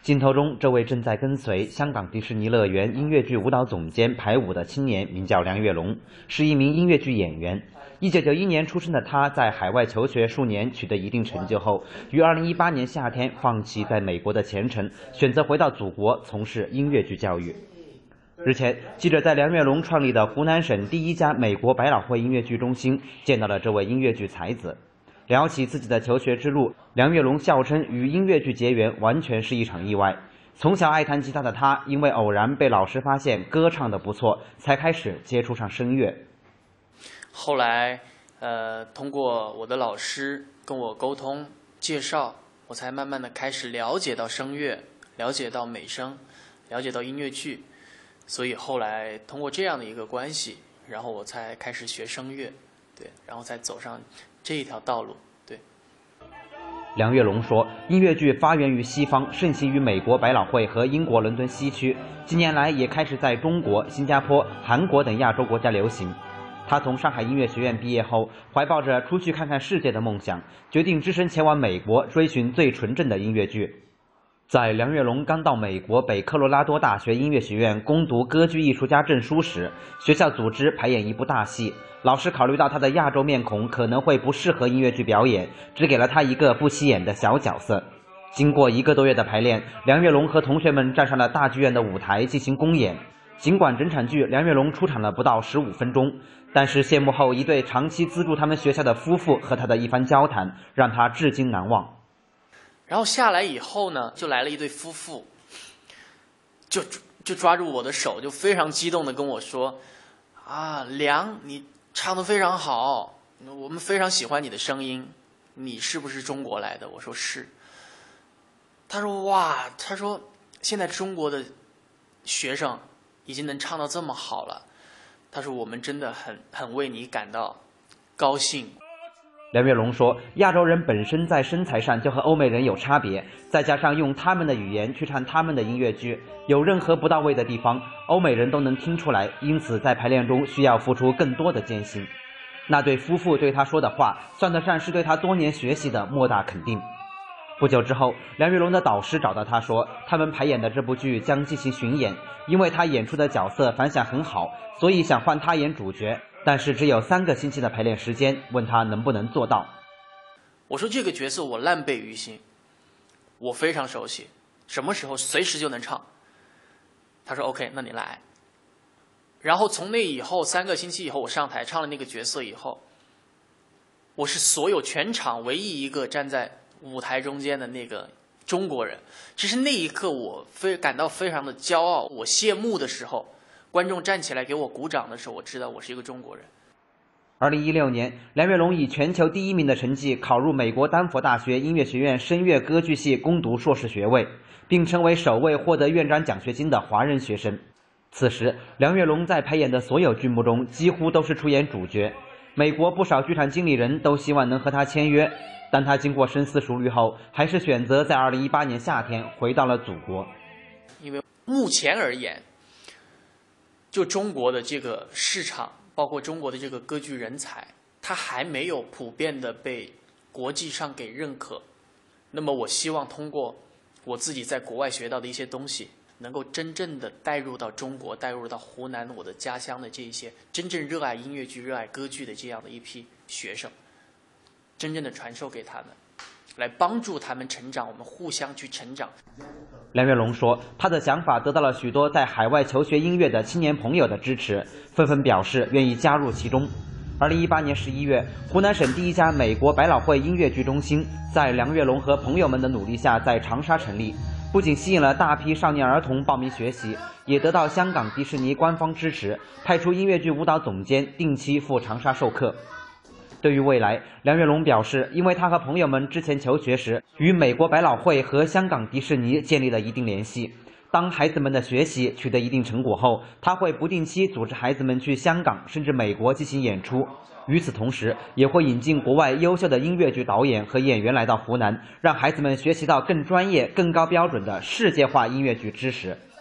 镜头中，这位正在跟随香港迪士尼乐园音乐剧舞蹈总监排舞的青年，名叫梁月龙，是一名音乐剧演员。1991年出生的他，在海外求学数年，取得一定成就后，于2018年夏天放弃在美国的前程，选择回到祖国从事音乐剧教育。日前，记者在梁月龙创立的湖南省第1家美国百老汇音乐剧中心见到了这位音乐剧才子。聊起自己的求学之路，梁月龙笑称与音乐剧结缘完全是一场意外。从小爱弹吉他的他，因为偶然被老师发现歌唱得不错，才开始接触上声乐。 后来，通过我的老师跟我沟通介绍，我才慢慢的开始了解到声乐，了解到美声，了解到音乐剧。所以后来通过这样的一个关系，然后我才开始学声乐，对，然后才走上这一条道路。对， 梁月龙说，音乐剧发源于西方，盛行于美国百老汇和英国伦敦西区，近年来也开始在中国、新加坡、韩国等亚洲国家流行。他从上海音乐学院毕业后，怀抱着出去看看世界的梦想，决定只身前往美国，追寻最纯正的音乐剧。在梁月龙刚到美国北科罗拉多大学音乐学院攻读歌剧艺术家证书时，学校组织排演一部大戏，老师考虑到他的亚洲面孔可能会不适合音乐剧表演，只给了他一个不起眼的小角色。经过1个多月的排练，梁月龙和同学们站上了大剧院的舞台进行公演。尽管整场剧梁月龙出场了不到15分钟，但是谢幕后一对长期资助他们学校的夫妇和他的一番交谈，让他至今难忘。 然后下来以后呢，就来了一对夫妇，就抓住我的手，就非常激动的跟我说：“啊，梁，你唱得非常好，我们非常喜欢你的声音，你是不是中国来的？”我说是。他说：“哇，他说现在中国的学生已经能唱到这么好了，他说我们真的很为你感到高兴。” 梁月龙说，亚洲人本身在身材上就和欧美人有差别，再加上用他们的语言去唱他们的音乐剧，有任何不到位的地方，欧美人都能听出来，因此在排练中需要付出更多的艰辛。那对夫妇对他说的话，算得上是对他多年学习的莫大肯定。不久之后，梁月龙的导师找到他说，他们排演的这部剧将进行巡演，因为他演出的角色反响很好，所以想换他演主角，但是只有3个星期的排练时间，问他能不能做到。 我说这个角色我烂背于心，我非常熟悉，什么时候随时就能唱。他说 OK， 那你来。然后从那以后3个星期以后，我上台唱了那个角色以后，我是所有全场唯一一个站在舞台中间的那个中国人。其实那一刻我感到非常的骄傲。我谢幕的时候，观众站起来给我鼓掌的时候，我知道我是一个中国人。 2016年，梁月龙以全球第1名的成绩考入美国丹佛大学音乐学院声乐歌剧系攻读硕士学位，并成为首位获得院长奖学金的华人学生。此时，梁月龙在排演的所有剧目中几乎都是出演主角。美国不少剧场经理人都希望能和他签约，但他经过深思熟虑后，还是选择在2018年夏天回到了祖国。 因为目前而言，就中国的这个市场，包括中国的这个歌剧人才，它还没有普遍的被国际上给认可。那么我希望通过我自己在国外学到的一些东西，能够真正的带入到中国，带入到湖南我的家乡的这一些真正热爱音乐剧、热爱歌剧的这样的一批学生，真正的传授给他们，来帮助他们成长，我们互相去成长。 梁月龙说，他的想法得到了许多在海外求学音乐的青年朋友的支持，纷纷表示愿意加入其中。2018年11月，湖南省第1家美国百老汇音乐剧中心在梁月龙和朋友们的努力下在长沙成立，不仅吸引了大批少年儿童报名学习，也得到香港迪士尼官方支持，派出音乐剧舞蹈总监定期赴长沙授课。对于未来，梁月龙表示，因为他和朋友们之前求学时与美国百老汇和香港迪士尼建立了一定联系，当孩子们的学习取得一定成果后，他会不定期组织孩子们去香港甚至美国进行演出。与此同时，也会引进国外优秀的音乐剧导演和演员来到湖南，让孩子们学习到更专业、更高标准的世界化音乐剧知识。